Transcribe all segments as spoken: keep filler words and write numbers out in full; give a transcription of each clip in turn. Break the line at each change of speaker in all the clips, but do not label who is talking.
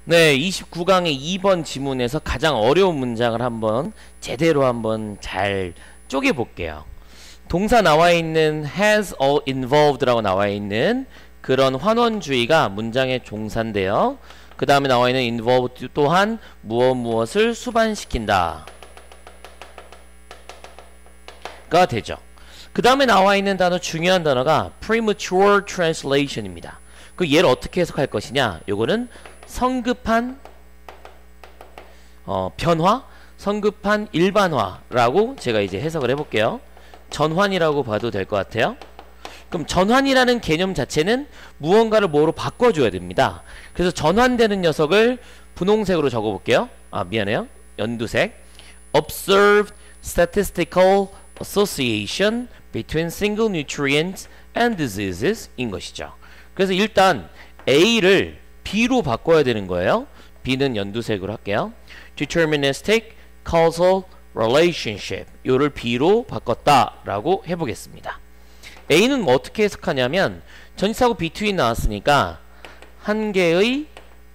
네, 이십구 강의 이 번 지문에서 가장 어려운 문장을 한번 제대로 한번 잘 쪼개 볼게요. 동사 나와 있는 has all involved라고 나와 있는 그런 환원주의가 문장의 종사인데요. 그 다음에 나와 있는 involved 또한 무엇 무엇을 수반시킨다 가 되죠. 그 다음에 나와 있는 단어, 중요한 단어가 premature translation입니다. 그 얘를 어떻게 해석할 것이냐, 요거는 성급한 어, 변화, 성급한 일반화라고 제가 이제 해석을 해볼게요. 전환이라고 봐도 될 것 같아요. 그럼 전환이라는 개념 자체는 무언가를 뭐로 바꿔줘야 됩니다. 그래서 전환되는 녀석을 분홍색으로 적어볼게요. 아, 미안해요. 연두색. Observed statistical association between single nutrients and diseases 인 것이죠. 그래서 일단 A를 B로 바꿔야 되는 거예요. B는 연두색으로 할게요. Deterministic causal relationship, 요를 B로 바꿨다라고 해보겠습니다. A는 뭐 어떻게 해석하냐면 전치사고 between 나왔으니까 한 개의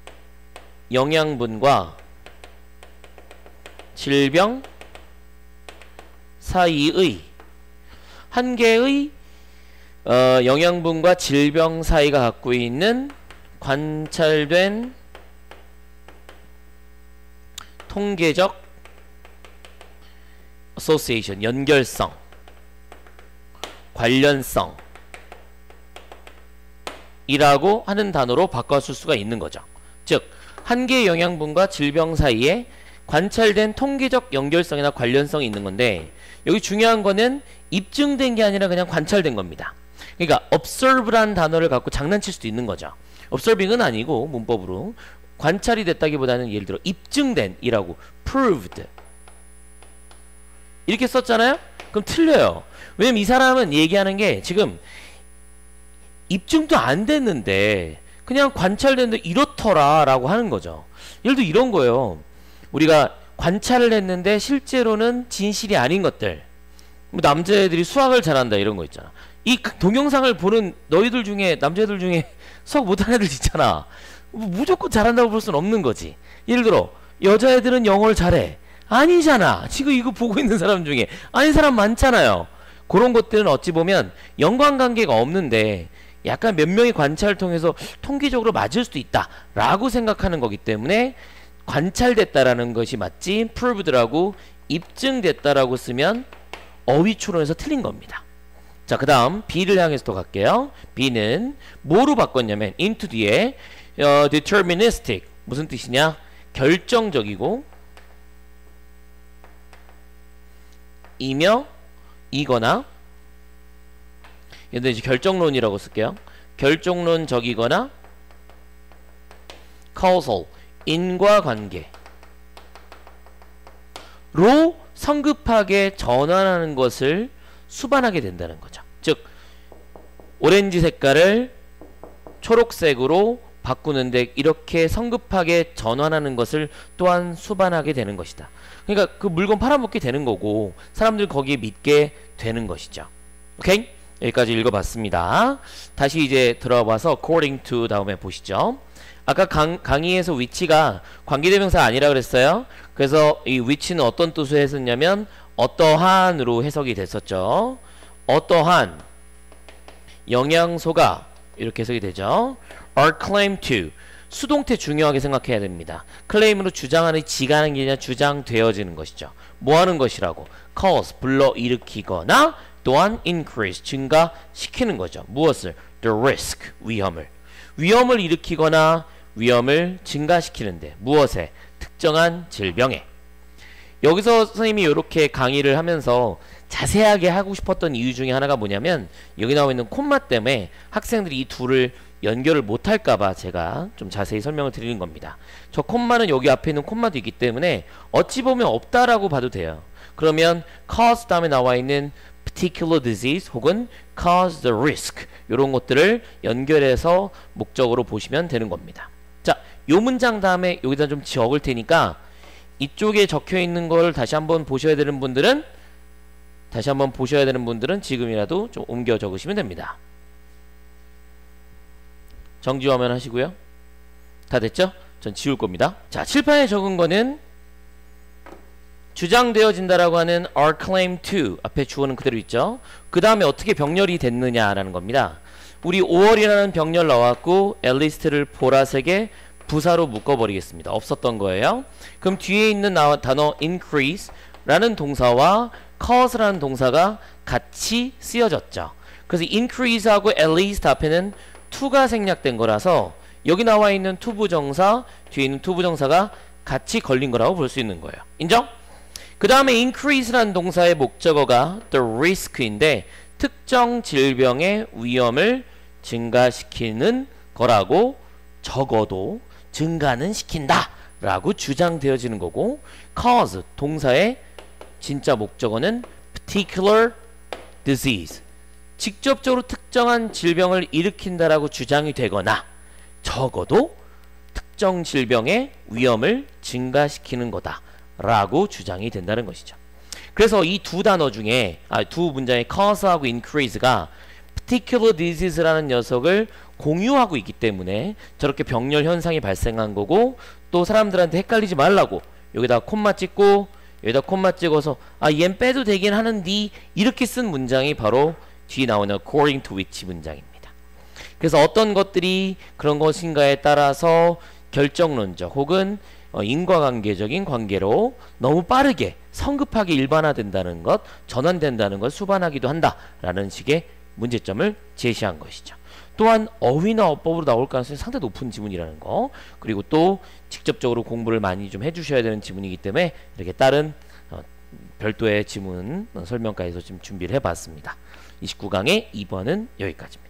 영양분과 질병 사이의 한 개의 어, 영양분과 질병 사이가 갖고 있는 관찰된 통계적 association, 연결성, 관련성 이라고 하는 단어로 바꿔줄 수가 있는 거죠. 즉, 한 개의 영양분과 질병 사이에 관찰된 통계적 연결성이나 관련성이 있는 건데, 여기 중요한 거는 입증된 게 아니라 그냥 관찰된 겁니다. 그러니까 observe라는 단어를 갖고 장난칠 수도 있는 거죠. observing은 아니고 문법으로 관찰이 됐다기보다는 예를 들어 입증된 이라고 proved 이렇게 썼잖아요. 그럼 틀려요. 왜냐면 이 사람은 얘기하는 게 지금 입증도 안 됐는데 그냥 관찰됐는데 이렇더라 라고 하는 거죠. 예를 들어 이런 거예요. 우리가 관찰을 했는데 실제로는 진실이 아닌 것들, 뭐 남자애들이 수학을 잘한다 이런 거 있잖아. 이 동영상을 보는 너희들 중에, 남자애들 중에 수학 못하는 애들 있잖아. 뭐 무조건 잘한다고 볼 수는 없는 거지. 예를 들어 여자애들은 영어를 잘해. 아니잖아. 지금 이거 보고 있는 사람 중에 아닌 사람 많잖아요. 그런 것들은 어찌 보면 연관관계가 없는데 약간 몇 명의 관찰을 통해서 통계적으로 맞을 수도 있다 라고 생각하는 거기 때문에 관찰됐다라는 것이 맞지 proved라고 입증됐다라고 쓰면 어휘추론에서 틀린 겁니다. 자, 그 다음 B를 향해서 또 갈게요. B는 뭐로 바꿨냐면 into 뒤에 어, deterministic, 무슨 뜻이냐, 결정적이고 이며 이거나, 얘들 이제 결정론이라고 쓸게요. 결정론적이거나 causal, 인과관계로 성급하게 전환하는 것을 수반하게 된다는 거죠. 즉, 오렌지 색깔을 초록색으로 바꾸는데 이렇게 성급하게 전환하는 것을 또한 수반하게 되는 것이다. 그러니까 그 물건 팔아먹게 되는 거고 사람들 거기에 믿게 되는 것이죠. 오케이? 여기까지 읽어봤습니다. 다시 이제 들어와서 according to 다음에 보시죠. 아까 강, 강의에서 위치가 관계대명사 아니라 그랬어요. 그래서 이 위치는 어떤 뜻으로 했었냐면 어떠한으로 해석이 됐었죠. 어떠한 영양소가 이렇게 해석이 되죠. are claimed to, 수동태 중요하게 생각해야 됩니다. 클레임으로 주장하는, 지가 하는 게 아니라 주장되어지는 것이죠. 뭐 하는 것이라고? cause, 불러일으키거나 또한 increase, 증가시키는 거죠. 무엇을? the risk, 위험을. 위험을 일으키거나 위험을 증가시키는데 무엇에? 특정한 질병에. 여기서 선생님이 이렇게 강의를 하면서 자세하게 하고 싶었던 이유 중에 하나가 뭐냐면 여기 나와 있는 콤마 때문에 학생들이 이 둘을 연결을 못할까봐 제가 좀 자세히 설명을 드리는 겁니다. 저 콤마는 여기 앞에 있는 콤마도 있기 때문에 어찌 보면 없다라고 봐도 돼요. 그러면 cause 다음에 나와 있는 particular disease 혹은 cause the risk, 이런 것들을 연결해서 목적으로 보시면 되는 겁니다. 자, 요 문장 다음에 여기다 좀 적을 테니까 이쪽에 적혀 있는 걸 다시 한번 보셔야 되는 분들은 다시 한번 보셔야 되는 분들은 지금이라도 좀 옮겨 적으시면 됩니다. 정지화면 하시고요. 다 됐죠? 전 지울 겁니다. 자, 칠판에 적은 거는 주장되어진다라고 하는 are claimed to 앞에 주어는 그대로 있죠. 그 다음에 어떻게 병렬이 됐느냐라는 겁니다. 우리 오월이라는 병렬 나왔고 앨리스트를 보라색에 부사로 묶어버리겠습니다. 없었던 거예요. 그럼 뒤에 있는 단어 increase 라는 동사와 cause라는 동사가 같이 쓰여졌죠. 그래서 increase하고 앨리스트 앞에는 to가 생략된 거라서 여기 나와 있는 to 부정사, 뒤에 있는 to 부정사가 같이 걸린 거라고 볼 수 있는 거예요. 인정? 그 다음에 increase라는 동사의 목적어가 the risk인데 특정 질병의 위험을 증가시키는 거라고 적어도 증가는 시킨다 라고 주장되어지는 거고 cause 동사의 진짜 목적어는 particular disease 직접적으로 특정한 질병을 일으킨다라고 주장이 되거나 적어도 특정 질병의 위험을 증가시키는 거다 라고 주장이 된다는 것이죠. 그래서 이 두 단어 중에 아, 두 문장의 cause하고 increase가 particular disease라는 녀석을 공유하고 있기 때문에 저렇게 병렬 현상이 발생한 거고 또 사람들한테 헷갈리지 말라고 여기다 콤마 찍고 여기다 콤마 찍어서 아 얜 빼도 되긴 하는데 이렇게 쓴 문장이 바로 뒤에 나오는 according to which 문장입니다. 그래서 어떤 것들이 그런 것인가에 따라서 결정론적 혹은 어, 인과관계적인 관계로 너무 빠르게 성급하게 일반화된다는 것, 전환된다는 것 수반하기도 한다라는 식의 문제점을 제시한 것이죠. 또한 어휘나 어법으로 나올 가능성이 상당히 높은 지문이라는 거, 그리고 또 직접적으로 공부를 많이 좀 해주셔야 되는 지문이기 때문에 이렇게 다른 어, 별도의 지문 어, 설명까지도 좀 준비를 해봤습니다. 이십구 강의 이 번은 여기까지입니다.